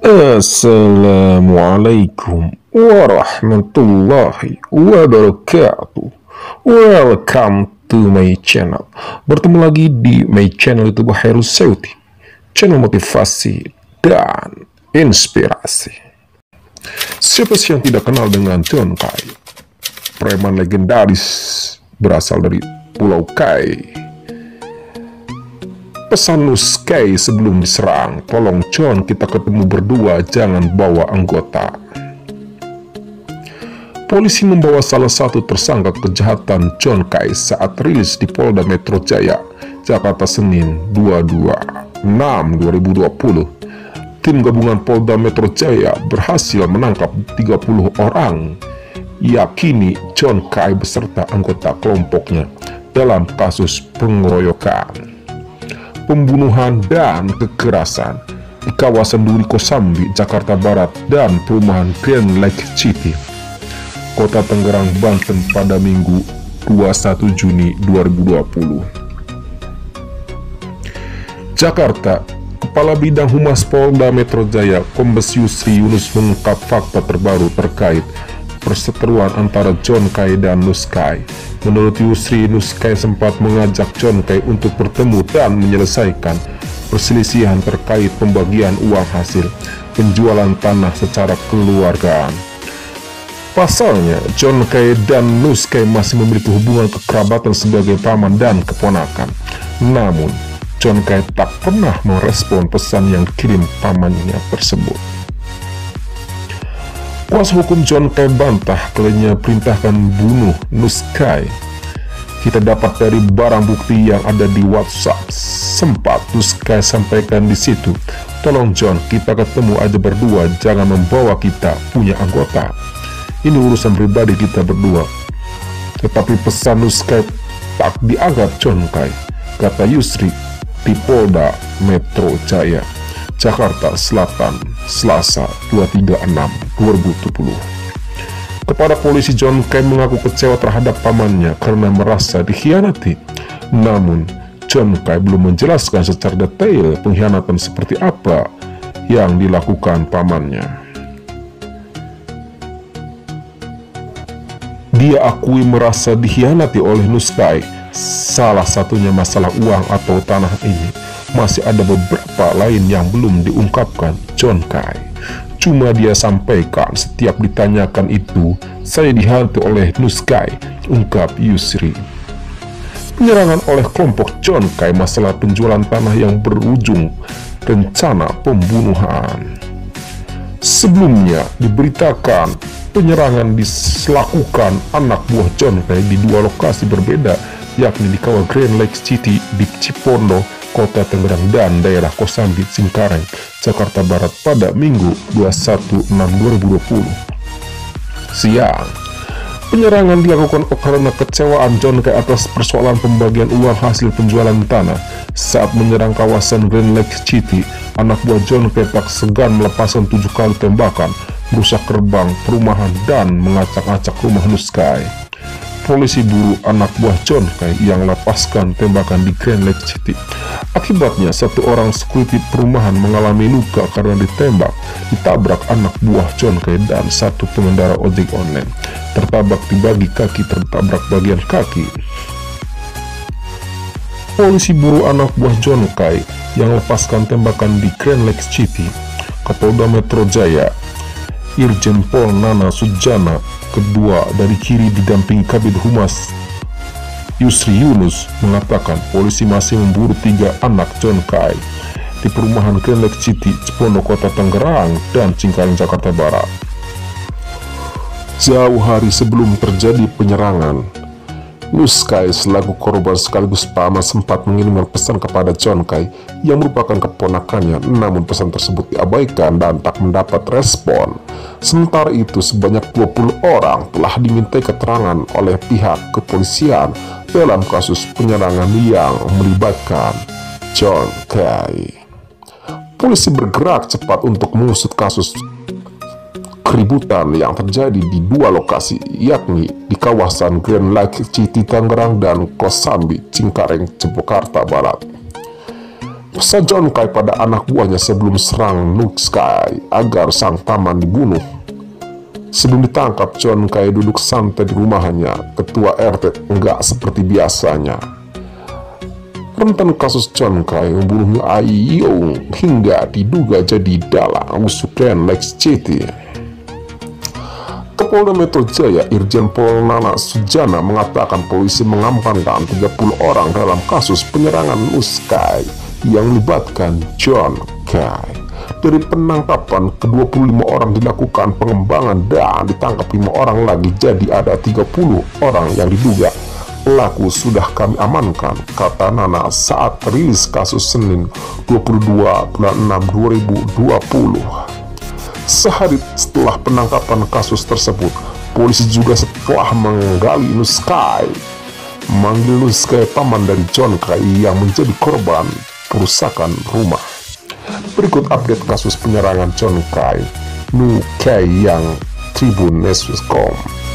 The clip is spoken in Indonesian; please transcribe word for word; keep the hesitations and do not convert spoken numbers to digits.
Assalamualaikum warahmatullahi wabarakatuh. Welcome to my channel. Bertemu lagi di my channel YouTube Hairul Seuti, channel motivasi dan inspirasi. Siapa sih yang tidak kenal dengan John Kai, preman legendaris berasal dari Pulau Kai. Pesan Nus Kai sebelum diserang, tolong John, kita ketemu berdua, jangan bawa anggota. Polisi membawa salah satu tersangka kejahatan John Kai saat rilis di Polda Metro Jaya, Jakarta Senin dua puluh dua enam dua ribu dua puluh. Tim gabungan Polda Metro Jaya berhasil menangkap tiga puluh orang, yakini John Kai beserta anggota kelompoknya dalam kasus pengeroyokan, pembunuhan dan kekerasan di kawasan Duri Kosambi, Jakarta Barat dan perumahan Grand Lake City, Kota Tangerang, Banten pada Minggu dua puluh satu Juni dua ribu dua puluh. Jakarta, Kepala Bidang Humas Polda Metro Jaya, Kombes Yusri Yunus mengungkap fakta terbaru terkait perseteruan antara John Kai dan Nus Kai. Menurut Yusri, Nus Kai sempat mengajak John Kai untuk bertemu dan menyelesaikan perselisihan terkait pembagian uang hasil penjualan tanah secara kekeluargaan. Pasalnya, John Kai dan Nus Kai masih memiliki hubungan kekerabatan sebagai paman dan keponakan. Namun, John Kai tak pernah merespon pesan yang kirim pamannya tersebut. Kuasa hukum John Kai bantah kliennya perintahkan bunuh Nus Kai. Kita dapat dari barang bukti yang ada di WhatsApp. Sempat Nus Kai sampaikan di situ, tolong John, kita ketemu aja berdua, jangan membawa kita punya anggota. Ini urusan pribadi kita berdua. Tetapi pesan Nus Kai tak dianggap John Kai, kata Yusri di Polda Metro Jaya, Jakarta Selatan, Selasa dua puluh tiga enam dua ribu dua puluh. Kepada polisi, John Kai mengaku kecewa terhadap pamannya karena merasa dikhianati. Namun, John Kai belum menjelaskan secara detail pengkhianatan seperti apa yang dilakukan pamannya. Dia akui merasa dikhianati oleh Nus Kai, salah satunya masalah uang atau tanah ini. Masih ada beberapa lain yang belum diungkapkan John Kai. Cuma dia sampaikan setiap ditanyakan itu, saya dihantui oleh Nus Kai, ungkap Yusri. Penyerangan oleh kelompok John Kai masalah penjualan tanah yang berujung rencana pembunuhan. Sebelumnya diberitakan penyerangan dilakukan anak buah John Kai di dua lokasi berbeda, yakni di kawasan Grand Lake City di Cipondo, Kota Tangerang, dan daerah Kosambi, Cengkareng, Jakarta Barat pada Minggu dua puluh satu enam dua ribu dua puluh. Siang, penyerangan dilakukan karena kecewaan John Kai atas persoalan pembagian uang hasil penjualan tanah. Saat menyerang kawasan Grand Lake City, anak buah John Kai tak segan melepaskan tujuh kali tembakan, merusak gerbang perumahan dan mengacak-acak rumah Nus Kai. Polisi buru anak buah John Kai yang lepaskan tembakan di Grand Lake City. Akibatnya, satu orang security perumahan mengalami luka karena ditembak, ditabrak anak buah John Kai, dan satu pengendara ojek online tertabrak di bagi kaki, tertabrak bagian kaki. Polisi buru anak buah John Kai yang lepaskan tembakan di Grand Lake City, Kapolda Metro Jaya, Irjen Pol Nana Sujana kedua dari kiri didampingi Kabid Humas Yusri Yunus mengatakan polisi masih memburu tiga anak John Kai di perumahan Grand Lake City, Cipondo, Kota Tangerang, dan Cengkareng, Jakarta Barat. Jauh hari sebelum terjadi penyerangan, Nus Kai selaku korban sekaligus paman sempat mengirimkan pesan kepada John Kai yang merupakan keponakannya, namun pesan tersebut diabaikan dan tak mendapat respon. Sementara itu, sebanyak dua puluh orang telah dimintai keterangan oleh pihak kepolisian dalam kasus penyerangan yang melibatkan John Kai. Polisi bergerak cepat untuk mengusut kasus keributan yang terjadi di dua lokasi, yakni di kawasan Grand Lake City Tangerang dan Kosambi, Cengkareng, Jakarta Barat. Pesan John Kai pada anak buahnya sebelum serang Nuk Sky agar sang paman dibunuh. Sebelum ditangkap, John Kai duduk santai di rumahnya. Ketua R T enggak seperti biasanya. Rentan kasus John Kai membunuh Ai Young hingga diduga jadi dalang musuh Clan Lex C T. Kapolda Metro Jaya Irjen Pol Nana Sujana mengatakan polisi mengamankan tiga puluh orang dalam kasus penyerangan Nuskai yang melibatkan John Kai. Dari penangkapan ke dua puluh lima orang dilakukan pengembangan dan ditangkap lima orang lagi, jadi ada tiga puluh orang yang diduga pelaku sudah kami amankan, kata Nana saat rilis kasus Senin dua puluh dua bulan enam dua ribu dua puluh. Sehari setelah penangkapan kasus tersebut, polisi juga setelah menggali Nuskai manggil Nuskai paman dari John Kai yang menjadi korban perusakan rumah. Berikut update kasus penyerangan John Kai, Nukai yang Tribun News dot com.